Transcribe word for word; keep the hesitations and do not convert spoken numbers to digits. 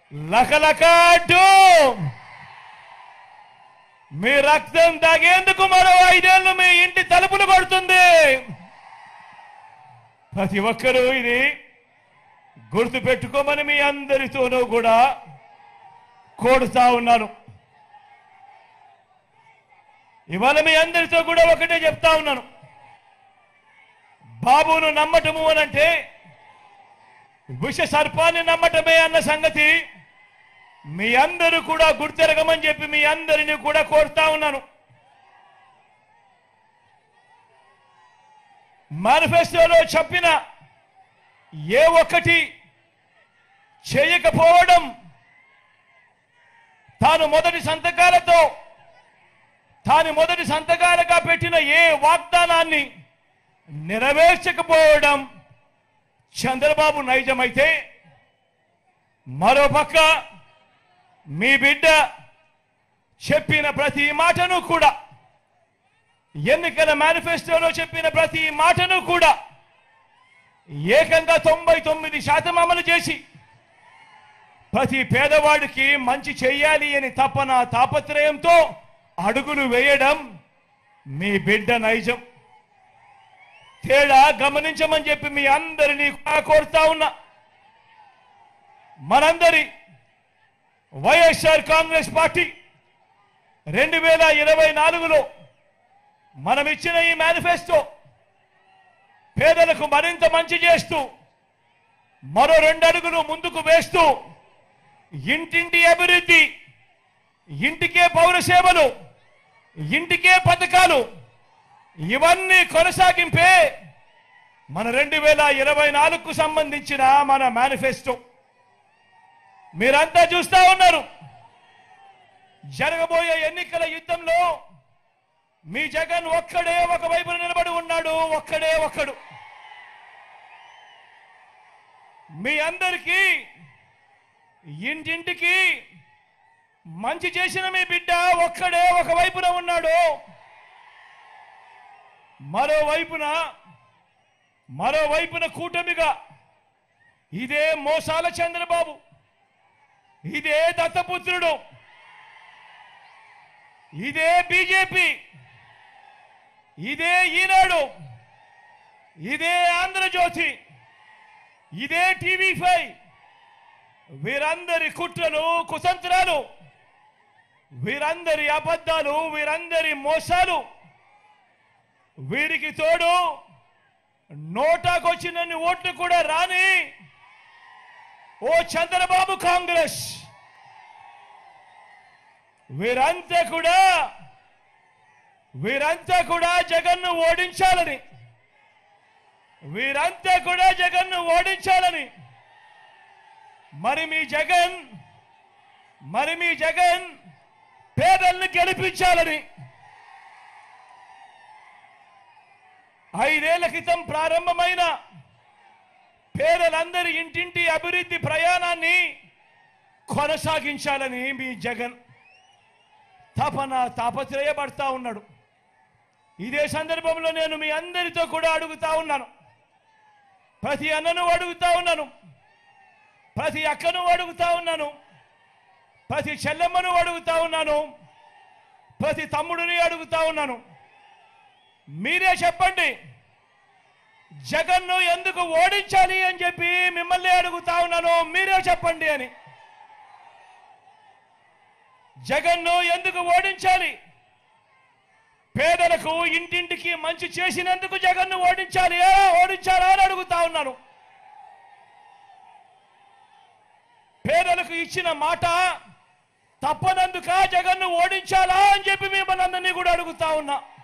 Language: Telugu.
లకలకాటు మీ రక్తం తాగేందుకు మరో ఐదేళ్లు మీ ఇంటి తలుపులు కొడుతుంది. ప్రతి ఒక్కరూ ఇది గుర్తు పెట్టుకోమని మీ అందరితోనూ కూడా కోరుతా ఉన్నాను. ఇవాళ మీ అందరితో కూడా ఒకటే చెప్తా ఉన్నాను. బాబును నమ్మటము అనంటే విష సర్పాన్ని నమ్మటమే అన్న సంగతి మీ అందరూ కూడా గుర్తెరగమని చెప్పి మీ అందరినీ కూడా కోరుతా ఉన్నాను. మేనిఫెస్టోలో చెప్పిన ఏ ఒక్కటి చేయకపోవడం, తాను మొదటి సంతకాలతో తాను మొదటి సంతకాలుగా పెట్టిన ఏ వాగ్దానాన్ని నెరవేర్చకపోవడం చంద్రబాబు నైజమైతే, మరోపక్క మీ బిడ్డ చెప్పిన ప్రతి మాటను కూడా, ఎన్నికల మేనిఫెస్టోలో చెప్పిన ప్రతి మాటను కూడా ఏకంగా తొంభై తొమ్మిది శాతం అమలు చేసి ప్రతి పేదవాడికి మంచి చేయాలి అని తపన తాపత్రయంతో అడుగులు వేయడం మీ బిడ్డ నైజం. తేడా గమనించమని చెప్పి మీ అందరినీ కోరుతా ఉన్నా. మనందరి వైఎస్ఆర్ కాంగ్రెస్ పార్టీ రెండు వేల ఇరవై నాలుగులో మనం ఇచ్చిన ఈ మేనిఫెస్టో పేదలకు మరింత మంచి చేస్తూ, మరో రెండు అడుగులు ముందుకు వేస్తూ, ఇంటింటి అభివృద్ధి, ఇంటికే పౌర సేవలు, ఇంటికే పథకాలు, ఇవన్నీ కొనసాగింపే మన రెండు వేల ఇరవై నాలుగుకు సంబంధించిన మన మేనిఫెస్టో. మీరంతా చూస్తా ఉన్నారు. జరగబోయే ఎన్నికల యుద్ధంలో మీ జగన్ ఒక్కడే ఒకవైపున నిలబడి ఉన్నాడు. ఒక్కడే ఒక్కడు మీ అందరికీ ఇంటింటికి మంచి చేసిన మీ బిడ్డ ఒక్కడే ఒకవైపున ఉన్నాడు. మరోవైపున మరోవైపున కూటమిగా ఇదే మోసాల చంద్రబాబు, ఇదే దత్తపుత్రుడు, ఇదే బీజేపీ, ఇదే ఈనాడు, ఇదే ఆంధ్రజ్యోతి, ఇదే టీవీ ఫైవ్, వీరందరి కుట్రలు కుతంత్రాలు, వీరందరి అబద్ధాలు, వీరందరి మోసాలు, వీరికి తోడు నోటాకొచ్చినన్ని ఓట్లు కూడా రాని ఓ చంద్రబాబు కాంగ్రెస్, వీరంతా కూడా వీరంతా కూడా జగన్ను ఓడించాలని వీరంతా కూడా జగన్ను ఓడించాలని మరి మీ జగన్ మరి మీ జగన్ పేదల్ని గెలిపించాలని ఐదేళ్ల క్రితం ప్రారంభమైన పేదలందరి ఇంటింటి అభివృద్ధి ప్రయాణాన్ని కొనసాగించాలని మీ జగన్ తపన తాపత్రయపడతా ఉన్నాడు. ఇదే సందర్భంలో నేను మీ అందరితో కూడా అడుగుతా ఉన్నాను. ప్రతి అన్నను అడుగుతా ఉన్నాను, ప్రతి అక్కను అడుగుతా ఉన్నాను, ప్రతి చెల్లెమ్మను అడుగుతా ఉన్నాను, ప్రతి తమ్ముడిని అడుగుతా ఉన్నాను. మీరే చెప్పండి, జగన్ను ఎందుకు ఓడించాలి అని చెప్పి మిమ్మల్ని అడుగుతా ఉన్నాను. మీరే చెప్పండి అని. జగన్ను ఎందుకు ఓడించాలి? పేదలకు ఇంటింటికి మంచి చేసినందుకు జగన్ను ఓడించాలి ఓడించాలా అని అడుగుతా ఉన్నాను. పేదలకు ఇచ్చిన మాట తప్పనందుక జగన్ను ఓడించాలా అని చెప్పి మిమ్మల్ని అందరినీ కూడా అడుగుతా ఉన్నా.